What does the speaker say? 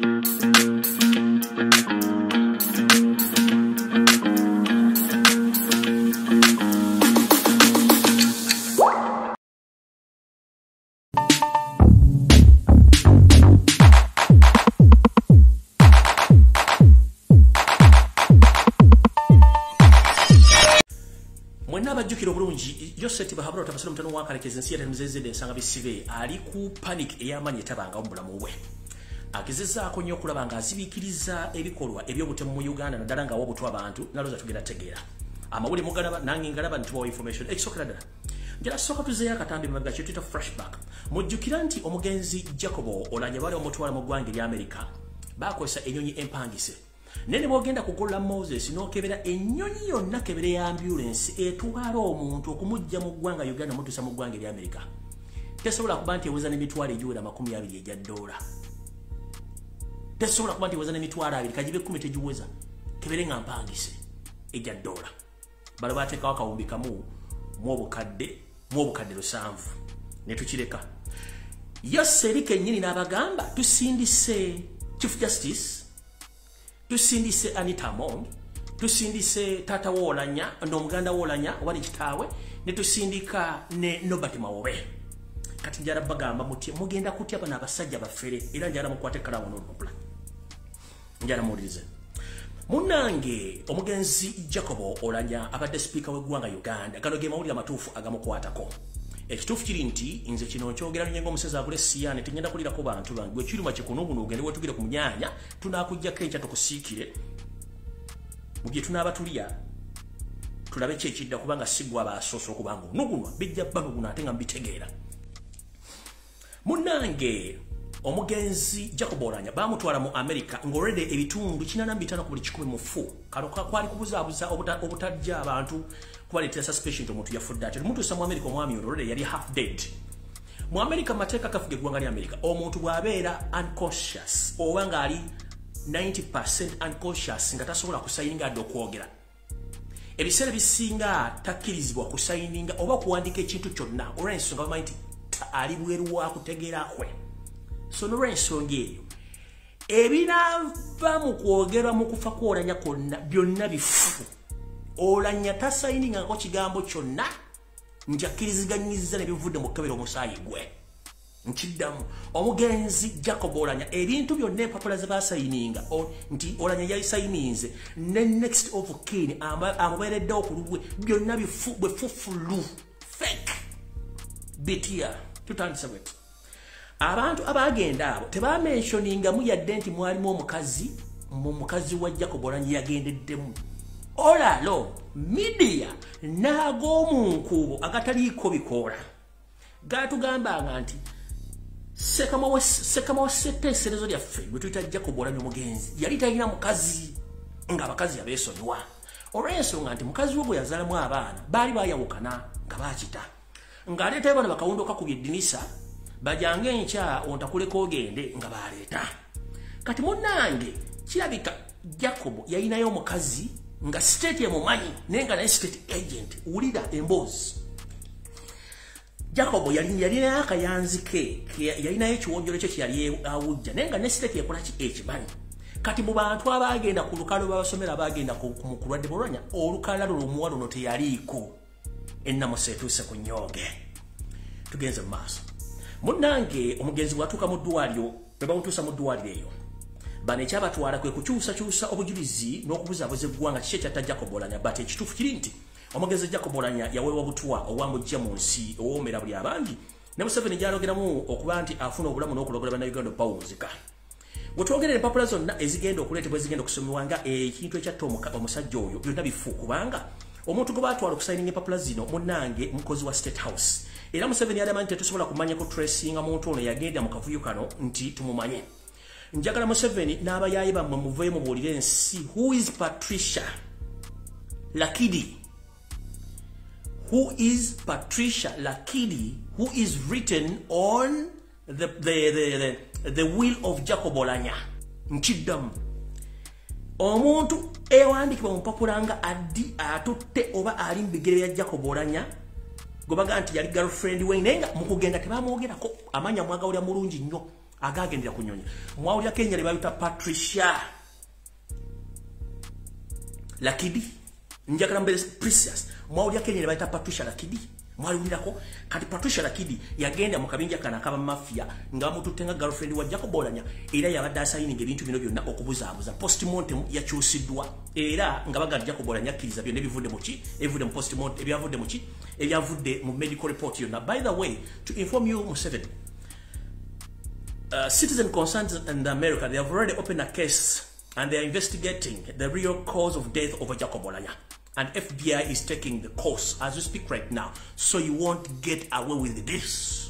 Abajukiro bulungi Joseph bahabura tabasala mutano wakalekeza nsiyata mzezede nsanga bisibe ali ku panic eyamanye tabanga ombulamu bwe akizeza akonyo kulabanga azibikiriza ebikolwa ebyobutemu mu Uganda nadala nga wobutwa abantu naloza tugera tegera amawuli mugalaba nange ngalaba ntuwa information ekisokera dala njala soka tuzeya katambi mabga chitita flashback mujjukira nti omugenzi Jacob Oulanya bali omutwala mu ggwanga lya America bakozesa enyonyi empangise nene bogenda kukola Moses nokebera enyonyi yonna kebere ya ambulance etwala omuntu okumujja mu ggwanga Uganda mutusa mu ggwanga lya America tesobola kuba nti eweza n'emitwalo egiwera $20 ejja dola tesobola kuba nti eweza n'emitwalo 2 kajibe 10 tegiweza kebere nga mpangise ejja dola balo bateeka wakawumbi kamu mu obukadde 7 ne tukireka Yoserike nyini n'abagamba tusindise Chief Justice tusindise Anita Mong tusindise Tata Oulanya n'omuganda Oulanya wali kitaawe ne tusindika ne Nobert Mawobe kati njala bagamba muti mugenda kutya bana abasajja bafere era njala mukwate kalawo n'olupula njala mulize munange omugenzi Jacob Oulanya abadde speaker w'eggwanga Uganda gano ge mawulire amatuufu agamukwatako ekituufu kiri nti nze kino nkyogera nyengo omusezi agule siyane tugenda kulirako bantu bange gwe kiruma kikunuubuno ogende wetugire ku munyanya tunakujjako enkya tukusiikire mu bye tunaaba tulya tulabe kyekidda kubanga sigwa abasoose okubanga onugunwa bijja banuguno ate nga mbitegeera munange omugenzi Jacob Oulanya bamutwala mu America ng'already ebitundu 85 ku buli 100 mu fu kano kwali kubuzaabuza obutajja abantu kubaletera suspicion omuntu yafudde ate omuntu sa mu America omwami already yali half dead mu America mateeka kafuge eggwanga lya America omuntu bw'abeera unconscious oba nga ali 90% unconscious nga tasobola kusayininga adde okwogera ebiseera bisinga takkirizibwa kusayininga oba kuwandika ekintu kyonna olw'ensonga bamanyi nti ali bweru wa kutegeera kwe so n'olw'ensonga eyo ebinava mu kwogerwa mu kufa kw'Oulanya kwonna byonna bifu Oulanya tasayiningako kigambo kyonna njakkiriziganyizza ne bivudde mu kkebera omusaayi gwe nkiddamu omugenzi Jacob Oulanya ebintu byonna empapula ze basayininga nti Oulanya yayisayininze ne next of kin amubeereddewo ku lulwe byonna bwefufulu fake bitya tutandise bweti abantu abagenda abo tebamentioningamu yadde nti mwalimu omukazi wa Jacob Oulanya yagendeddemu olalo media n'ag'omunkubo agataliiko bikoola gatugambanga nti sekama wa setteeserezo lyaffe gwe tuyita Jacob Oulanya omugenzi yali talina mukazi ng'abakazi abeesonyiwa olw'ensonga nti mukazi we gwe yazaalamu abaana baali baayawukana nga baakita ng'aleetayo bano bakawundo kakubye eddinisa bajange enkya ontakuleko ogende nga baleeta kati munnange kirabika Jacob yalinayo omukazi nga state emumanyi naye nga naye state agent wulira emboozi Jacob yalinayo akayanzi ke yalinayo ekiwonjolo kye kyeyali awujja naye nga ne state ekola ki ekimanyi kati mu bantu abagenda ku lukalo babasomera abagenda ku kulwadde Oulanya olukalalo lw'omuwala ono teyaliiko ennamusa etuuse ku nnyooge tugenze mu maaso munnange omugenzi bwatuuka mu ddwaliro bwe bamutuusa mu ddwaliro eyo bano ekyabatwala kwe kukyusakyusa obujulizi n'okubuzaabuza eggwanga kiki ekyatta Jacob Oulanya but ekituufu kiri nti omugenzi Jacob Oulanya yaweebwa butwa obwamujja mu nsi owoomera buli abangi ne Museveni gyalogeramu okuba nti afuna obulamu n'okulogola bannayuganda obawunzika bwe twogerera empapula zonna ezigenda okuleetebwa ezigenda okusomebwa nga ekintu ekyatta omusajja oyo byonna bifu kubanga omuntu gwe batwala okusayininga empapula zino munnange mukozi wa State House era Museveni yalamanyi tetusobola kumanya ku tracinga muntu ono yagenda mu kavuyo kano nti tumumanye njagala Museveni n'abayaayi bammwe muveeyo mubuulire ensi who is Patricia Lakidi who is written on the will of Jacob Oulanya nkiddamu omuntu ewandikibwa mu mpapula nga addi atutte oba ali mu bigere bya Jacob Oulanya gwe baga nti yali girlfriend we naye nga mu kugenda tebamwogerako amanya mwagawulira mulungi nnyo agagendera kunyonya mwawulya Kenya ne bayita Patricia Lakidi njagala mbere precious mwawulya Kenya ne bayita Patricia Lakidi mwalulirako kati Patricia Lakidi yagenda mu kabinja kana kaba mafia nga mututenga girlfriend wa Jacob Oulanya era yabadde asayininga ebintu bino byonna okubuzaabuza postmortem yakyusiddwa era nga baga Jacob Oulanya akkiriza byonna ebivudde mu ki ebivudde mu postmortem ebyavudde mu ki ebyavudde mu medical report yonna. By the way, to inform you Museveni, citizen concerns in America, they have already opened a case and they are investigating the real cause of death of Jacob Oulanya. And FBI is taking the course as we speak right now. So you won't get away with this.